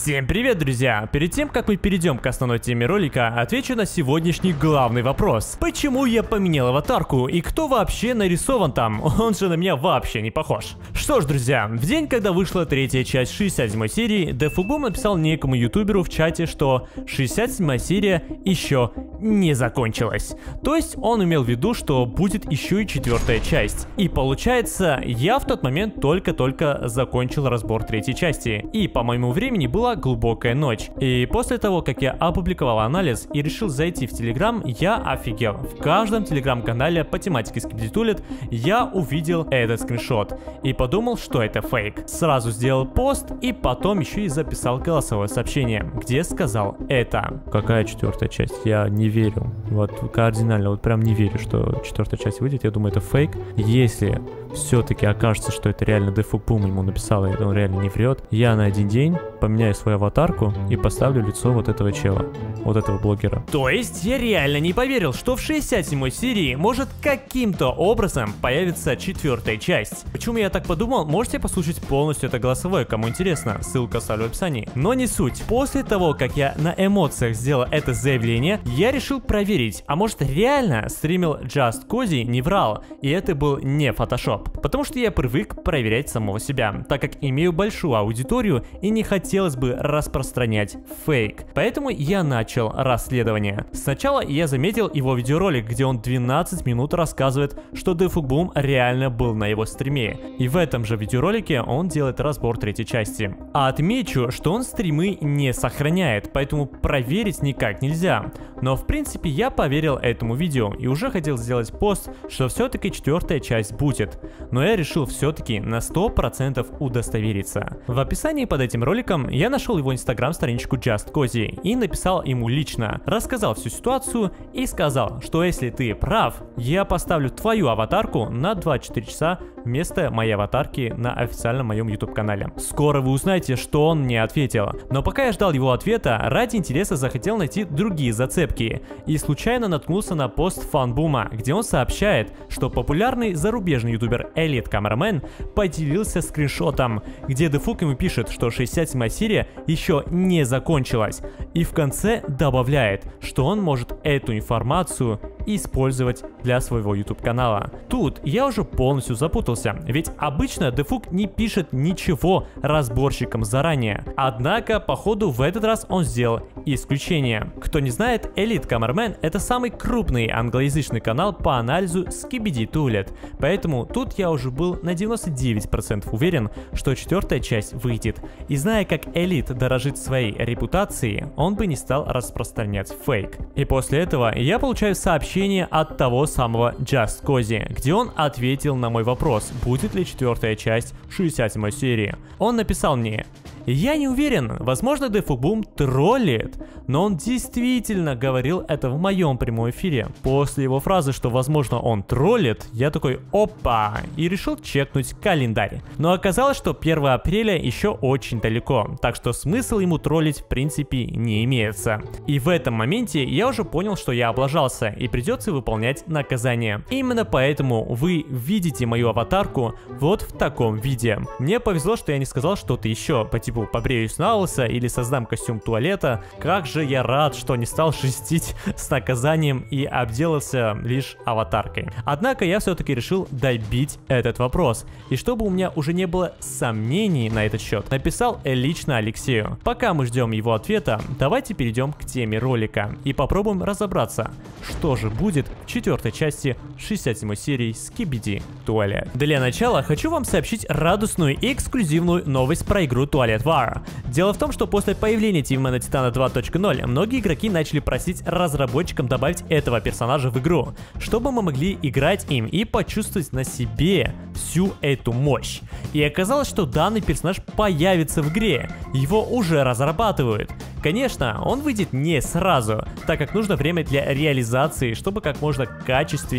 Всем привет, друзья! Перед тем, как мы перейдем к основной теме ролика, отвечу на сегодняшний главный вопрос. Почему я поменял аватарку и кто вообще нарисован там? Он же на меня вообще не похож. Что ж, друзья, в день, когда вышла третья часть 67 серии, DeFuBoom написал некому ютуберу в чате, что 67 серия еще не закончилась. То есть он имел в виду, что будет еще и четвертая часть. И получается, я в тот момент только-только закончил разбор третьей части. И по моему времени была глубокая ночь. И после того, как я опубликовал анализ и решил зайти в Telegram, я офигел. В каждом телеграм-канале по тематике Skibidi Toilet я увидел этот скриншот. И подумал, что это фейк. Сразу сделал пост и потом еще и записал голосовое сообщение, где сказал это. Какая четвертая часть? Я не верю. Вот кардинально, вот прям не верю, что четвертая часть выйдет. Я думаю, это фейк. Если все-таки окажется, что это реально DeFuBoom ему написал, и он реально не врет, я на один день поменяю свою аватарку и поставлю лицо вот этого чела, вот этого блогера. То есть я реально не поверил, что в 67 серии может каким-то образом появиться четвертая часть. Почему я так подумал, можете послушать полностью это голосовое, кому интересно, ссылка оставлю в описании. Но не суть. После того, как я на эмоциях сделал это заявление, я решил проверить, а может реально стримил Just Cozy не врал, и это был не фотошоп. Потому что я привык проверять самого себя, так как имею большую аудиторию и не хотелось бы распространять фейк. Поэтому я начал расследование. Сначала я заметил его видеоролик, где он 12 минут рассказывает, что DeFuBoom реально был на его стриме. И в этом же видеоролике он делает разбор третьей части. А отмечу, что он стримы не сохраняет, поэтому проверить никак нельзя. Но в принципе я поверил этому видео и уже хотел сделать пост, что все-таки четвертая часть будет. Но я решил все-таки на 100% удостовериться. В описании под этим роликом я нашел его инстаграм-страничку Just Cozy и написал ему лично, рассказал всю ситуацию и сказал, что если ты прав, я поставлю твою аватарку на 24 часа вместо моей аватарки на официальном моем YouTube канале. Скоро вы узнаете, что он мне ответил. Но пока я ждал его ответа, ради интереса захотел найти другие зацепки и случайно наткнулся на пост FunBoom, где он сообщает, что популярный зарубежный ютубер Elite Cameraman поделился скриншотом, где DeFuBoom ему пишет, что 67 серия еще не закончилась, и в конце добавляет, что он может эту информацию использовать для своего YouTube канала. Тут я уже полностью запутался, ведь обычно DeFuBoom не пишет ничего разборщикам заранее. Однако, походу, в этот раз он сделал исключение. Кто не знает, Elite Cameraman — это самый крупный англоязычный канал по анализу Skibidi Toilet, поэтому тут я уже был на 99% уверен, что четвертая часть выйдет. И зная, как Elite дорожит своей репутацией, он бы не стал распространять фейк. И после этого я получаю сообщение от того самого Just Cozy, где он ответил на мой вопрос, будет ли четвертая часть 67 серии. Он написал мне: я не уверен, возможно DeFuBoom троллит, но он действительно говорил это в моем прямом эфире. После его фразы, что возможно он троллит, я такой опа, и решил чекнуть календарь. Но оказалось, что 1 апреля еще очень далеко, так что смысл ему троллить в принципе не имеется. И в этом моменте я уже понял, что я облажался и придется выполнять наказание. Именно поэтому вы видите мою аватарку вот в таком виде. Мне повезло, что я не сказал что-то еще по типу побреюсь на лысо или создам костюм туалета. Как же я рад, что не стал шестить с наказанием и обделался лишь аватаркой. Однако я все-таки решил добить этот вопрос. И чтобы у меня уже не было сомнений на этот счет, написал лично Алексею. Пока мы ждем его ответа, давайте перейдем к теме ролика и попробуем разобраться, что же будет в четвертой части 67 серии Skibidi Toilet. Для начала хочу вам сообщить радостную и эксклюзивную новость про игру Toilet War. Дело в том, что после появления Тимона Титана 2.0 многие игроки начали просить разработчикам добавить этого персонажа в игру, чтобы мы могли играть им и почувствовать на себе всю эту мощь. И оказалось, что данный персонаж появится в игре, его уже разрабатывают. Конечно, он выйдет не сразу, так как нужно время для реализации, чтобы как можно качественнее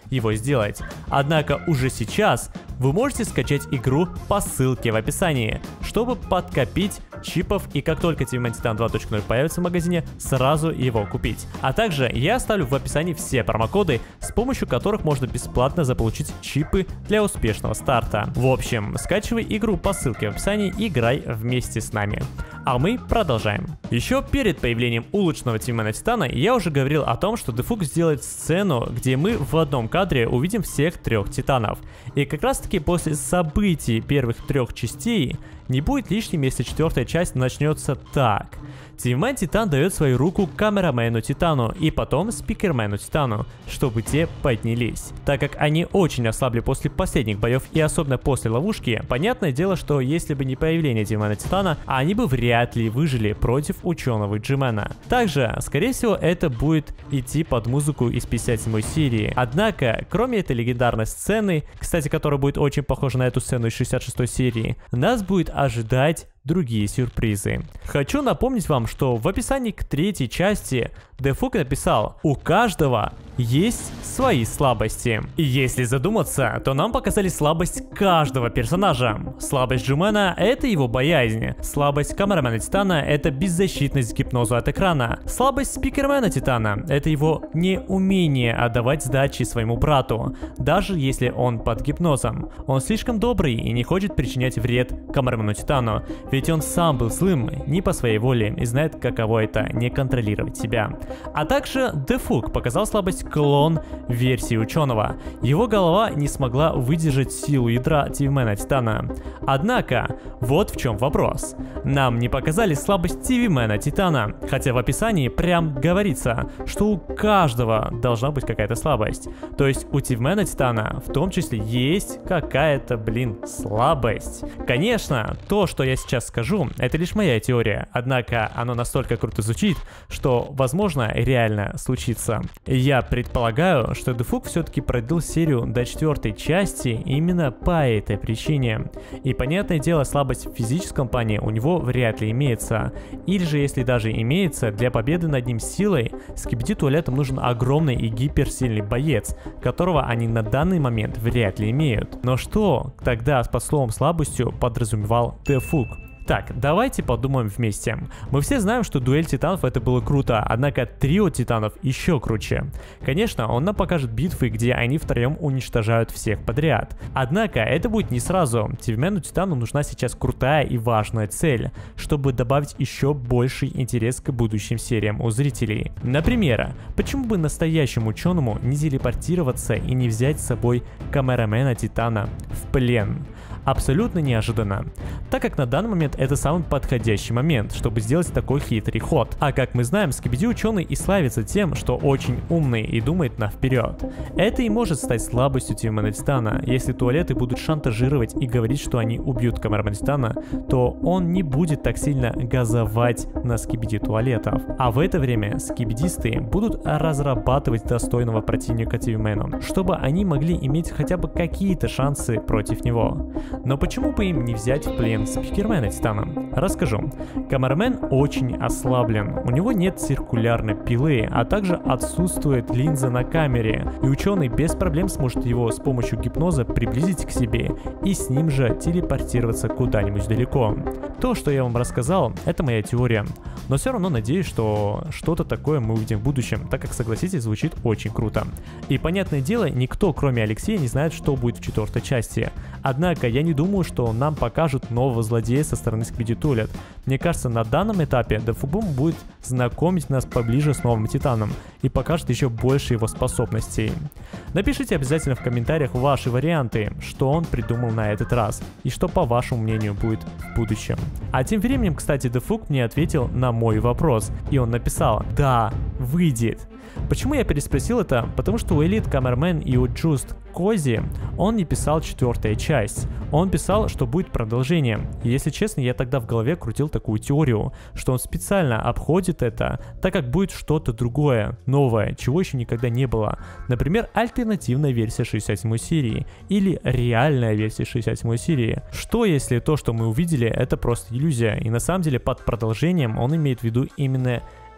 его сделать. Однако уже сейчас вы можете скачать игру по ссылке в описании, чтобы подкопить чипов, и как только TV Man Titan 2.0 появится в магазине, сразу его купить. А также я оставлю в описании все промокоды, с помощью которых можно бесплатно заполучить чипы для успешного старта. В общем, скачивай игру по ссылке в описании и играй вместе с нами. А мы продолжаем. Еще перед появлением улучшенного TV Man Titan я уже говорил о том, что DeFug сделает сцену, где мы в одном кадре увидим всех 3 титанов. И как раз таки после событий первых 3 частей не будет лишним, если 4-я часть начнется так. TV Man Titan дает свою руку камерамену Титану и потом спикермену Титану, чтобы те поднялись. Так как они очень ослабли после последних боев и особенно после ловушки, понятное дело, что если бы не появление TV Man Титана, они бы вряд ли выжили против ученого G-Man. Также, скорее всего, это будет идти под музыку из 57-й серии. Однако, кроме этой легендарной сцены, кстати, которая будет очень похожа на эту сцену из 66-й серии, нас будет ожидать другие сюрпризы. Хочу напомнить вам, что в описании к 3-й части DeFug написал: у каждого есть свои слабости. И если задуматься, то нам показали слабость каждого персонажа. Слабость G-Man — это его боязнь. Слабость камерамена Титана — это беззащитность к гипнозу от экрана. Слабость спикермена Титана — это его неумение отдавать сдачи своему брату, даже если он под гипнозом. Он слишком добрый и не хочет причинять вред камерамену Титану, ведь он сам был злым не по своей воле и знает, каково это — не контролировать себя. А также DeFug показал слабость клон версии ученого. Его голова не смогла выдержать силу ядра TV Man Титана. Однако, вот в чем вопрос. Нам не показали слабость TV Man Титана, хотя в описании прям говорится, что у каждого должна быть какая-то слабость. То есть у TV Man Титана в том числе есть какая-то, слабость. Конечно, то, что я сейчас скажу, это лишь моя теория, однако оно настолько круто звучит, что, возможно, реально случится. Я предполагаю, что DeFug все-таки продлил серию до 4-й части именно по этой причине. И понятное дело, слабость в физическом плане у него вряд ли имеется. Или же, если даже имеется, для победы над ним силой, Skibidi Toilet нужен огромный и гиперсильный боец, которого они на данный момент вряд ли имеют. Но что тогда под словом слабостью подразумевал DeFug? Так, давайте подумаем вместе. Мы все знаем, что дуэль титанов это было круто, однако трио титанов еще круче. Конечно, он нам покажет битвы, где они втроем уничтожают всех подряд. Однако, это будет не сразу. TV Man Титану нужна сейчас крутая и важная цель, чтобы добавить еще больший интерес к будущим сериям у зрителей. Например, почему бы настоящему ученому не телепортироваться и не взять с собой камерамена Титана в плен? Абсолютно неожиданно, так как на данный момент это самый подходящий момент, чтобы сделать такой хитрый ход. А как мы знаем, Skibidi ученый и славится тем, что очень умный и думает вперед. Это и может стать слабостью TV Man Титана. Если туалеты будут шантажировать и говорить, что они убьют камерамена Титана, то он не будет так сильно газовать на Skibidi туалетов. А в это время скибидисты будут разрабатывать достойного противника TV Man, чтобы они могли иметь хотя бы какие-то шансы против него. Но почему бы им не взять в плен спикермена Титана? Расскажу. Камерамен очень ослаблен, у него нет циркулярной пилы, а также отсутствует линза на камере, и ученый без проблем сможет его с помощью гипноза приблизить к себе и с ним же телепортироваться куда-нибудь далеко. То, что я вам рассказал, это моя теория, но все равно надеюсь, что что-то такое мы увидим в будущем, так как, согласитесь, звучит очень круто. И понятное дело, никто, кроме Алексея, не знает, что будет в 4-й части. Однако, я не думаю, что нам покажут нового злодея со стороны Skibidi Toilet. Мне кажется, на данном этапе DeFug будет знакомить нас поближе с новым Титаном и покажет еще больше его способностей. Напишите обязательно в комментариях ваши варианты, что он придумал на этот раз и что, по вашему мнению, будет в будущем. А тем временем, кстати, DeFug мне ответил на мой вопрос, и он написал: да, выйдет. Почему я переспросил это? Потому что у Elite Cameraman и у Just Cozy он не писал 4-я часть. Он писал, что будет продолжение. И если честно, я тогда в голове крутил такую теорию, что он специально обходит это, так как будет что-то другое, новое, чего еще никогда не было. Например, альтернативная версия 67-й серии или реальная версия 67-й серии. Что если то, что мы увидели, это просто иллюзия, и на самом деле под продолжением он имеет в виду именно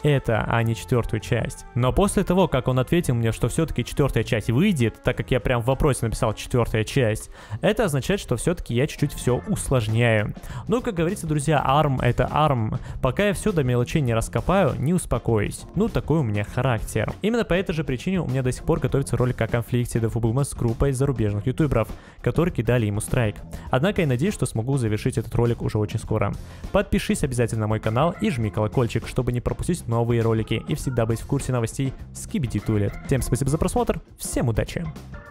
это, а не 4-ю часть. Но после того, как он ответил мне, что все-таки 4-я часть выйдет, так как я прям в вопросе написал 4-я часть, это означает, что все-таки я чуть-чуть все усложняю. Ну, как говорится, друзья, ARM это ARM. Пока я все до мелочей не раскопаю, не успокоюсь. Ну, такой у меня характер. Именно по этой же причине у меня до сих пор готовится ролик о конфликте Дэфубума с группой зарубежных ютуберов, которые кидали ему страйк. Однако я надеюсь, что смогу завершить этот ролик уже очень скоро. Подпишись обязательно на мой канал и жми колокольчик, чтобы не пропустить новые ролики и всегда быть в курсе новостей Skibidi Toilet. Всем спасибо за просмотр, всем удачи!